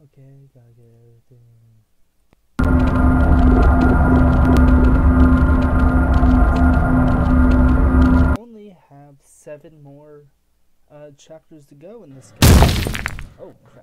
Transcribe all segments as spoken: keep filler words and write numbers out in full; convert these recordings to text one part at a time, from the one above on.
Okay, gotta get everything. Only have seven more uh, chapters to go in this game. Oh crap.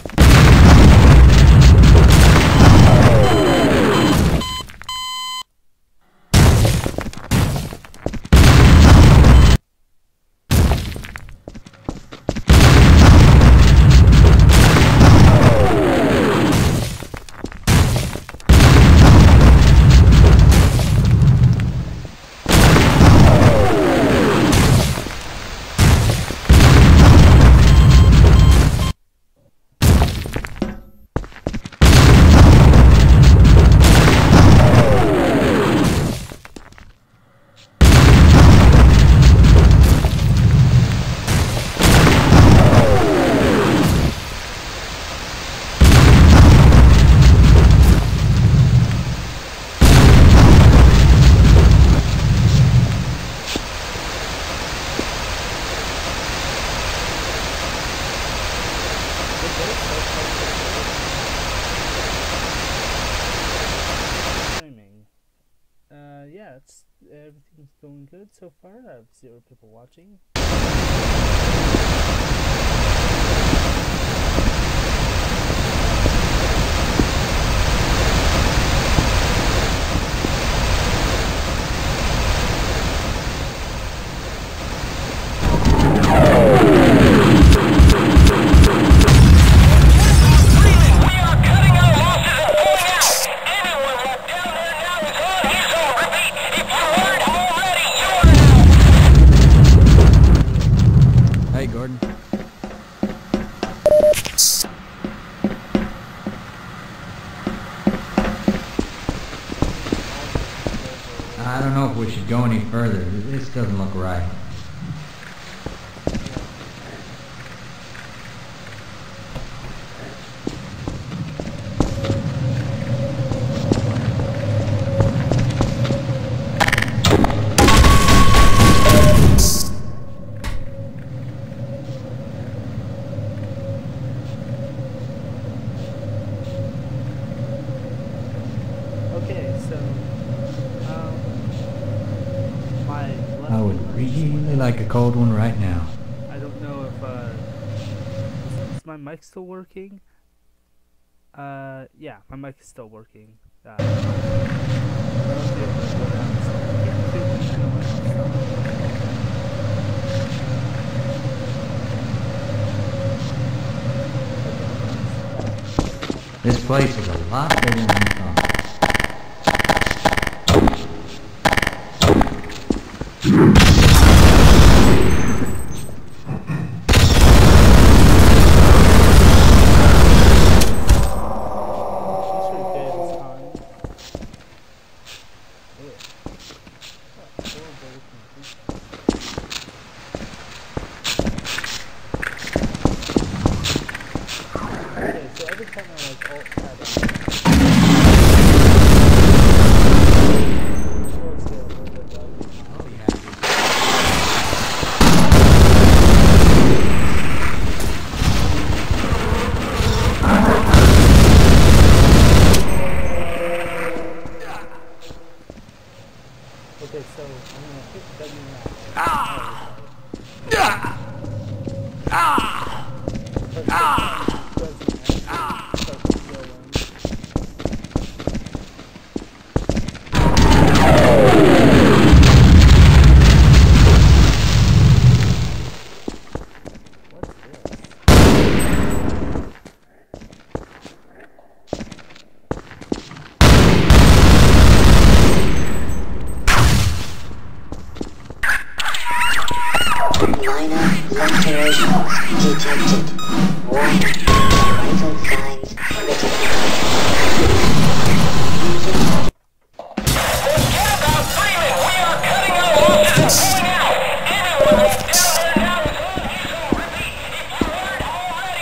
Uh, yeah, it's, everything's going good so far. I have zero people watching. I don't know if we should go any further. This doesn't look right. Okay, so um, my left I would really like a cold one right now. I don't know if uh, is, is my mic still working? Uh, yeah, my mic is still working. Uh, I was able to go down and stuff. Yeah, two percent of my stuff. This place is a lot bigger than I thought. Okay, so I'm gonna hit W now. Ah! Ah! Ah! Ah! Minor alterations detected. Warning. Vital signs critical. Forget about Freeman! We are cutting our losses and pulling out! Anyone left down there now is on his own. Repeat, if you weren't already,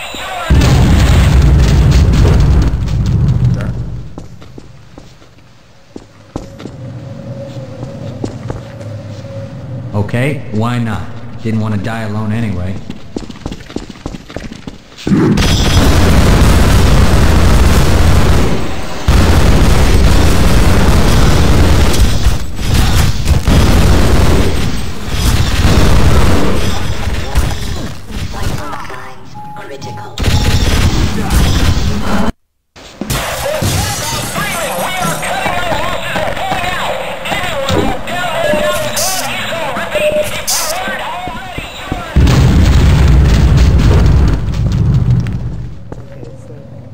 you're Okay, why not? Didn't want to die alone anyway. critical. Okay, so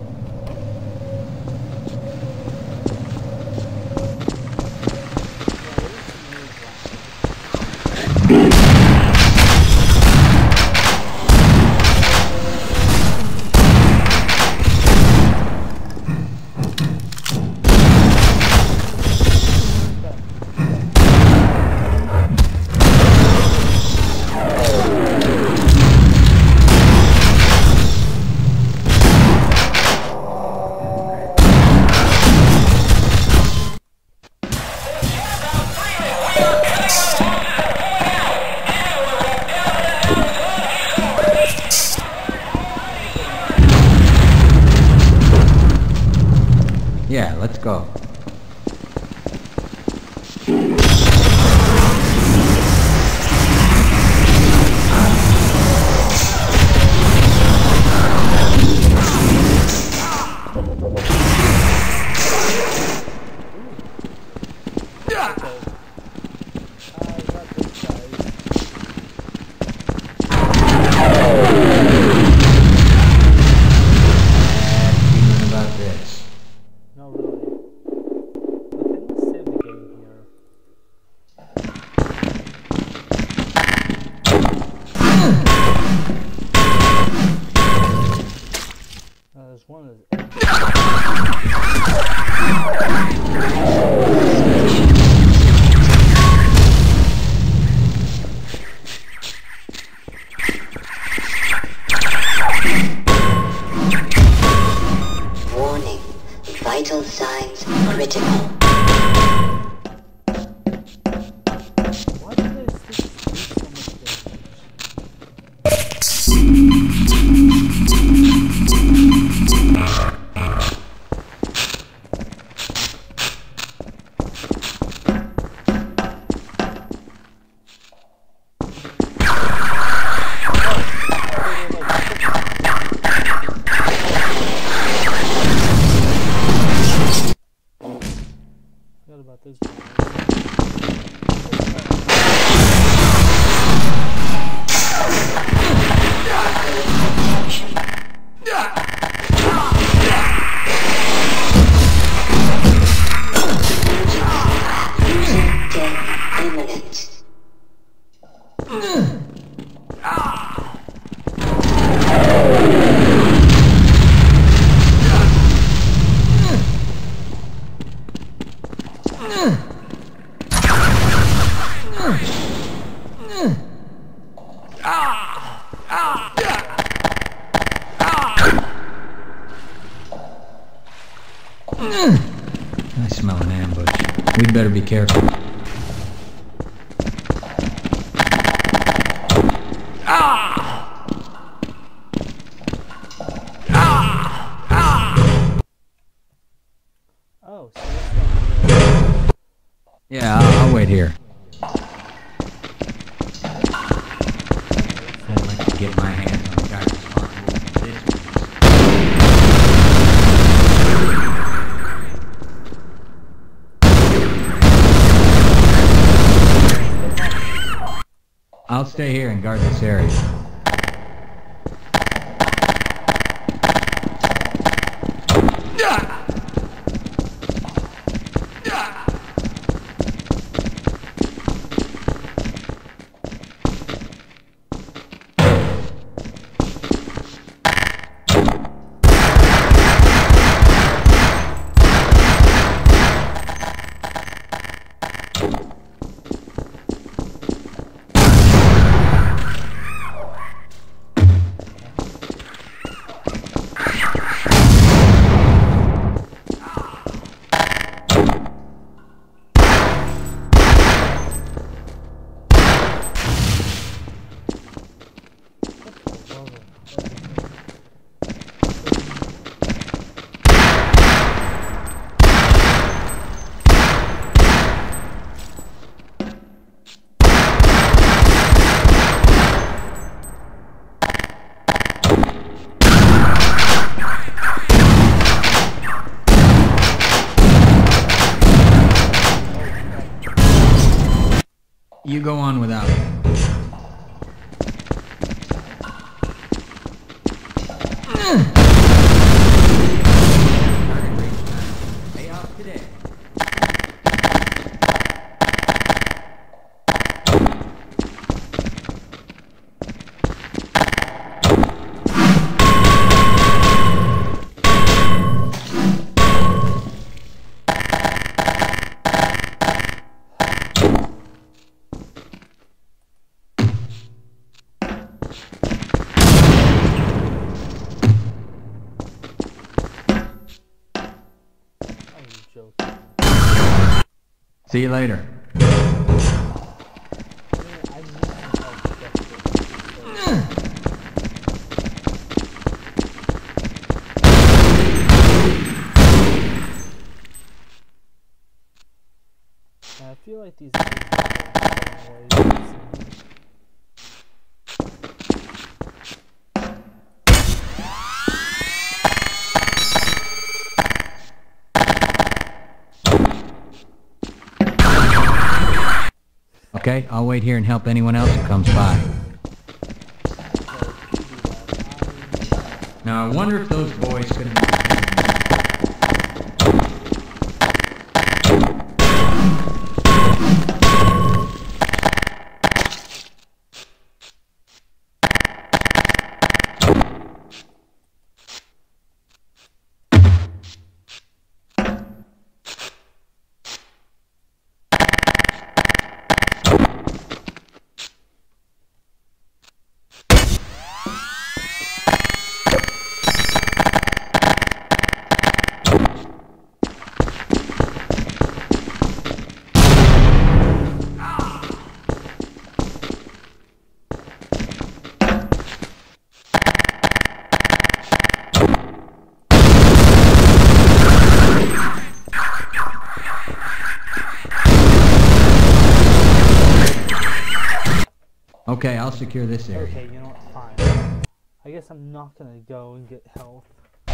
Yeah, let's go. Feeling about this. no, really. Okay, let's save the game here. Uh, there's one of the Warning. Vital signs critical. Why did I stick do so much damage? Forgot about this guy. Death imminent. I smell an ambush. We'd better be careful. Oh, so that's not Yeah, I'll, I'll wait here. I'd like to get my hands on the guy responsible for this. I'll stay here and guard this area. You go on without me. Pay off today. See you later. I feel like these guys are going away. Okay, I'll wait here and help anyone else who comes by. Now, I wonder if those boys could have... Okay, I'll secure this area. Okay, you know what? Fine. I guess I'm not gonna go and get health.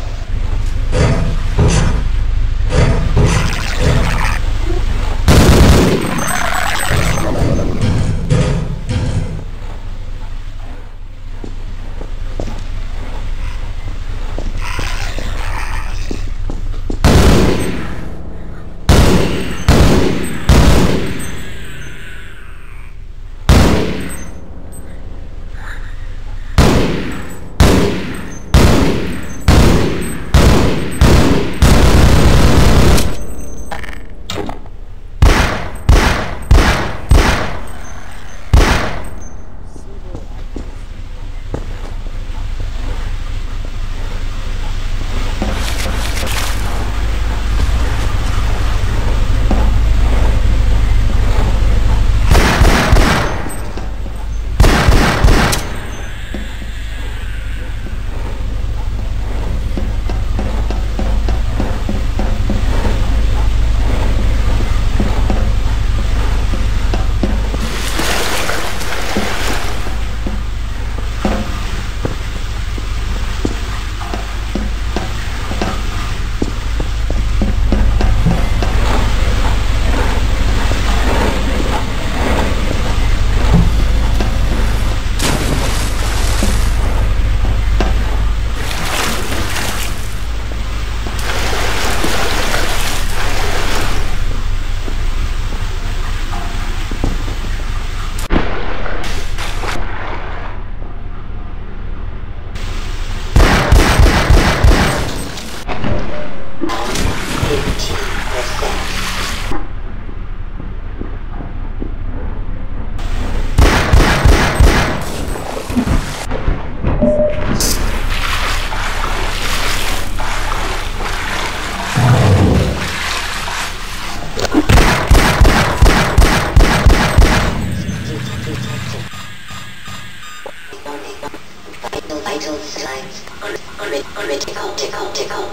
Vital signs. Critical, tickle, tickle.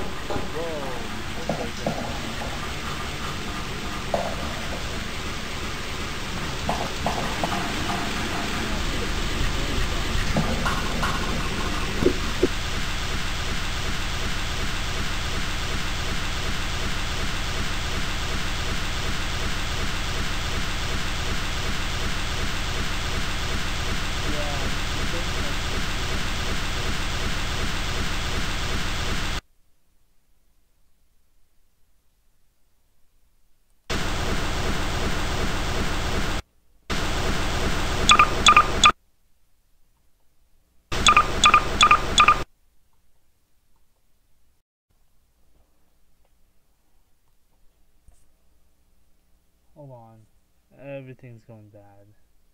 on. Everything's going bad.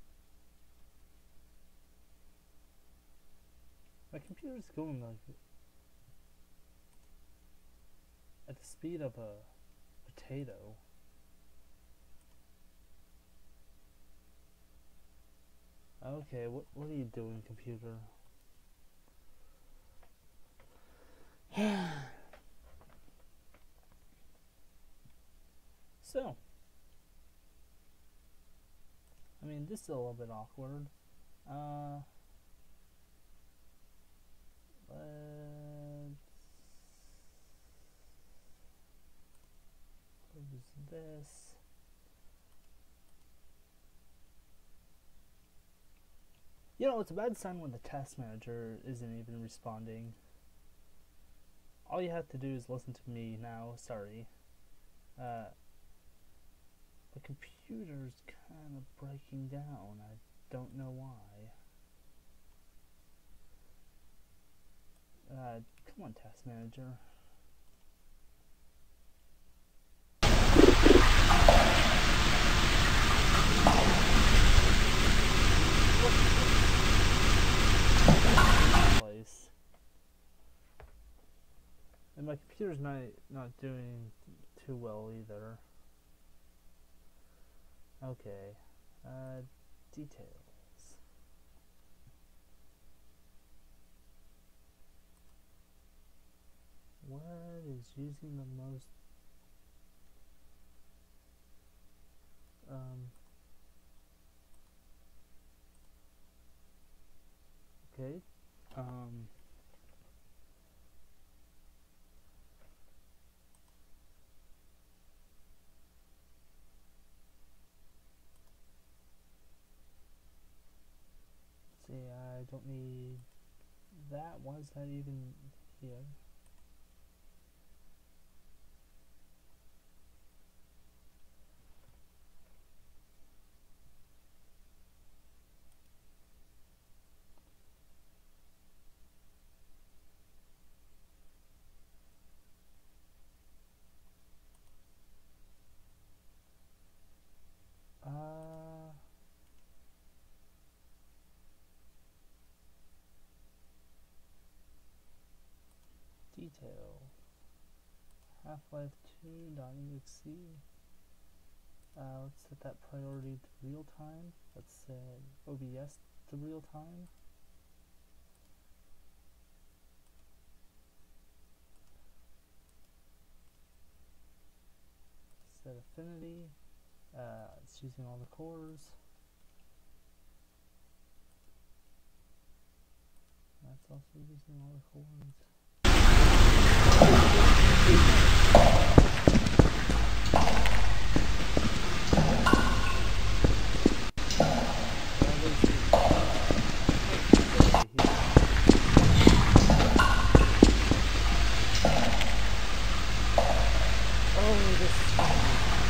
My computer's going like at the speed of a potato. Okay, what what are you doing, computer? So, I mean, this is a little bit awkward. Uh, let's close this. You know, it's a bad sign when the task manager isn't even responding. All you have to do is listen to me now. Sorry. Uh, the computer's kind of breaking down. I don't know why. Uh, come on, task manager. Place. And my computer's not not doing too well either. Okay, uh, details. What is using the most? Um. Okay. Um. See, I don't need that. Why is that even here? Uh, detail. Half-Life two dot E X E. Uh, let's set that priority to real time. Let's set O B S to real time. Set affinity. Uh, it's using all the cores. That's also using all the cores. Oh, this.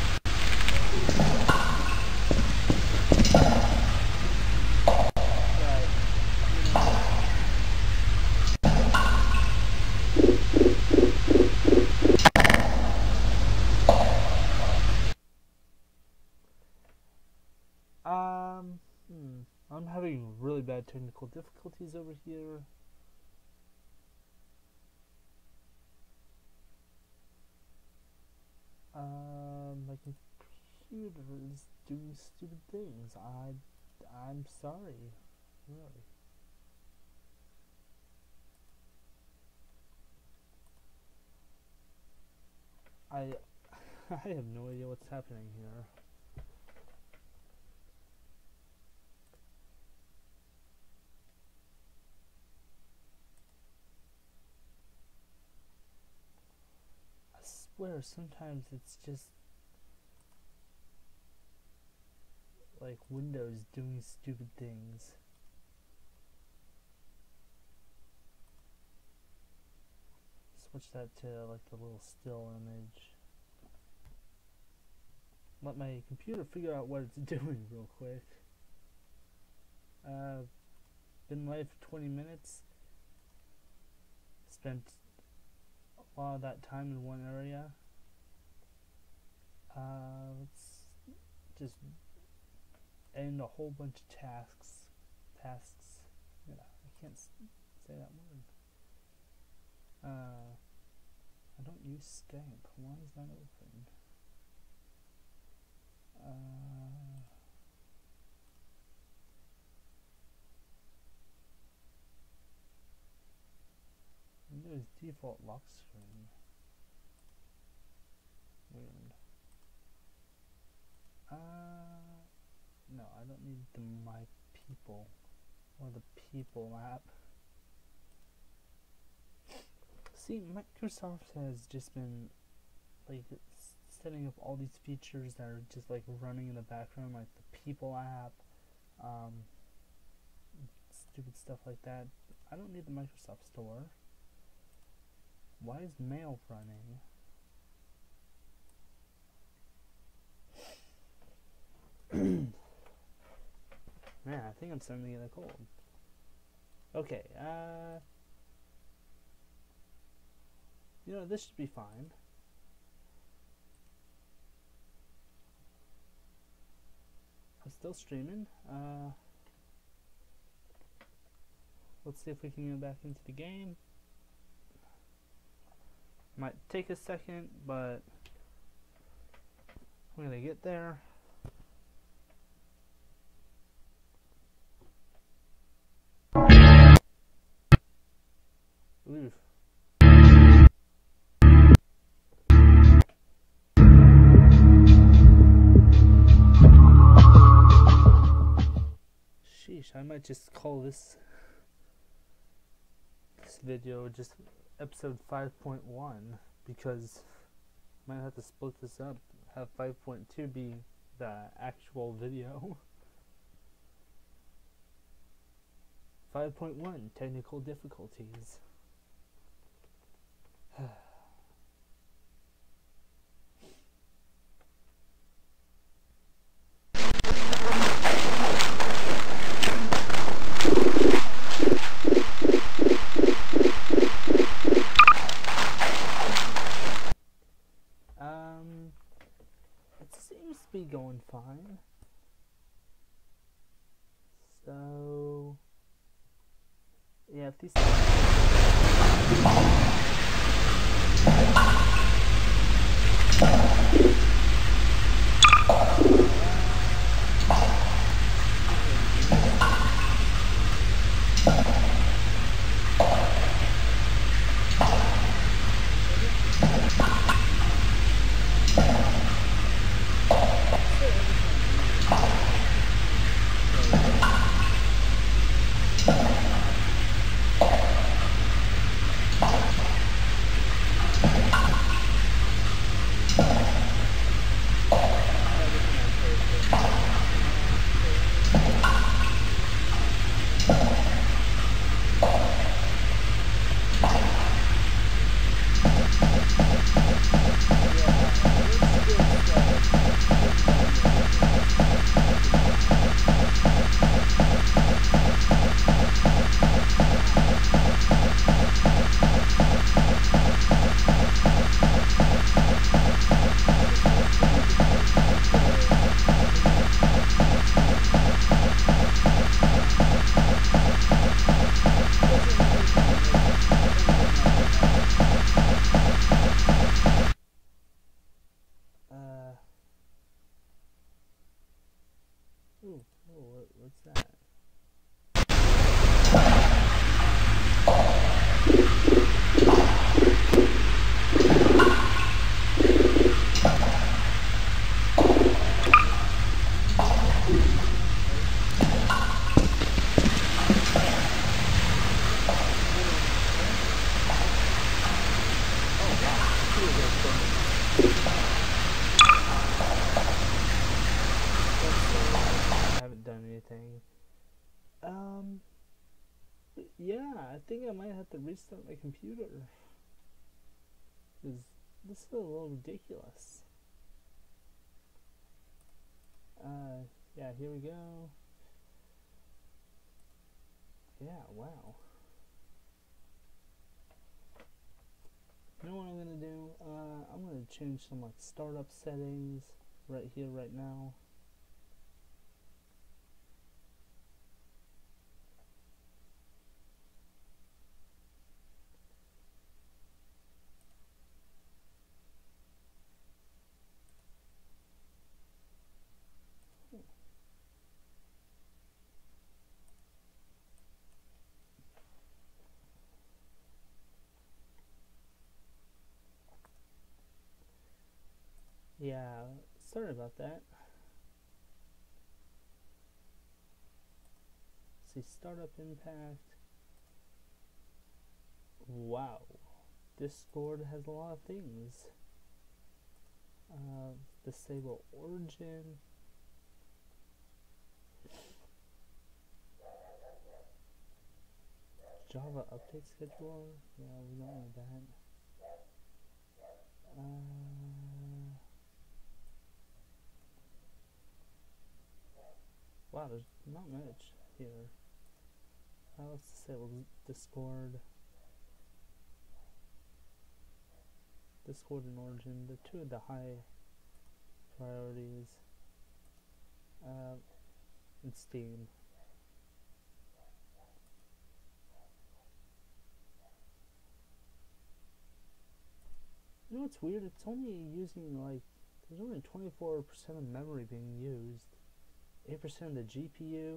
Um, hmm. I'm having really bad technical difficulties over here. Um, my computer is doing stupid things. I, I'm sorry, really. I, I have no idea what's happening here. I swear, sometimes it's just like Windows doing stupid things. Switch that to like the little still image. Let my computer figure out what it's doing real quick. Uh, been live for twenty minutes. Spent a lot of that time in one area. Uh, let's just end a whole bunch of tasks. Tasks. Yeah, I can't s say that word. Uh, I don't use Stamp. Why is that open? Uh, Windows default lock screen. Weird. Uh, no, I don't need the My People or the People app. See, Microsoft has just been like setting up all these features that are just like running in the background, like the People app, um, stupid stuff like that. I don't need the Microsoft Store. Why is Mail running? Man, I think I'm starting to get a cold. Okay, uh... you know, this should be fine. I'm still streaming. Uh, let's see if we can get back into the game. Might take a second, but we're gonna get there. Oof. Sheesh, I might just call this this video just episode five point one, because I might have to split this up, have five point two be the actual video. five point one, technical difficulties. um, it seems to be going fine. So yeah, if these Ooh, oh, what, what's that? Anything. Um, but yeah, I think I might have to restart my computer, because this is a little ridiculous. Uh, yeah, here we go. Yeah, wow. You know what I'm gonna do? Uh, I'm gonna change some like startup settings right here, right now. Yeah, sorry about that. See, startup impact. Wow, Discord has a lot of things. Uh, disable origin. Java update scheduler. Yeah, we don't need that. Uh, wow, there's not much here. Uh, let's disable Discord. Discord and Origin, the two of the high priorities. Uh, and Steam. You know what's weird? It's only using like, there's only twenty-four percent of memory being used. eight percent of the G P U.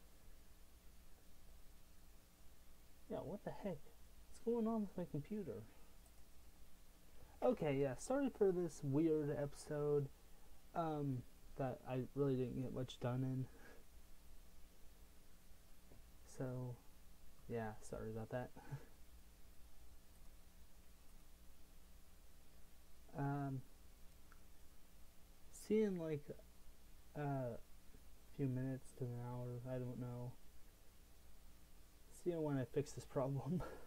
Yeah, what the heck? What's going on with my computer? Okay, yeah, sorry for this weird episode um, that I really didn't get much done in. So, yeah, sorry about that. um, see you in like a uh, few minutes to an hour, I don't know. See you when I fix this problem.